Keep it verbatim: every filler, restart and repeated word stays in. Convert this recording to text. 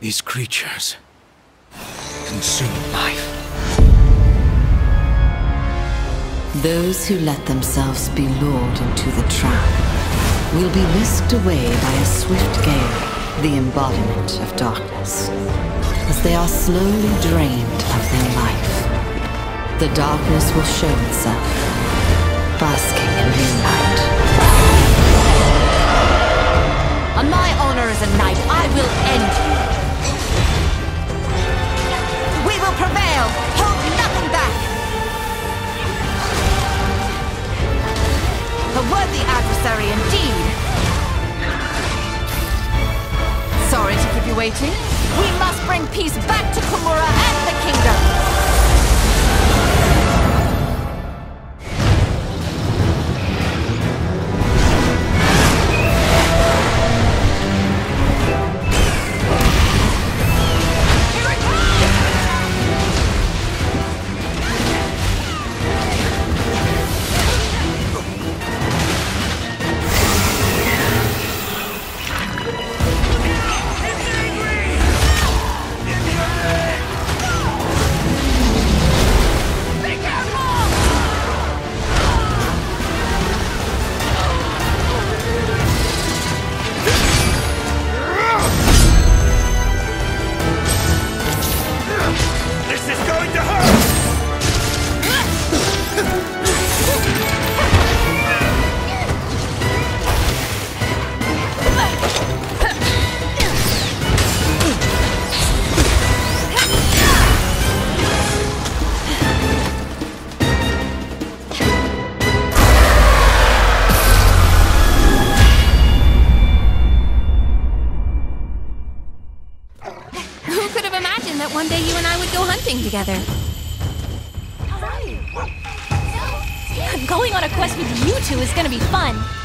These creatures consume life. Those who let themselves be lured into the trap will be whisked away by a swift gale, the embodiment of darkness, as they are slowly drained of their life. The darkness will show itself, basking in moonlight. On my honor as a knight, I will end you. We will prevail! Hold nothing back! A worthy adversary indeed! Sorry to keep you waiting. We must bring peace back to Komura and the kingdom! One day you and I would go hunting together. Going on a quest with you two is gonna be fun.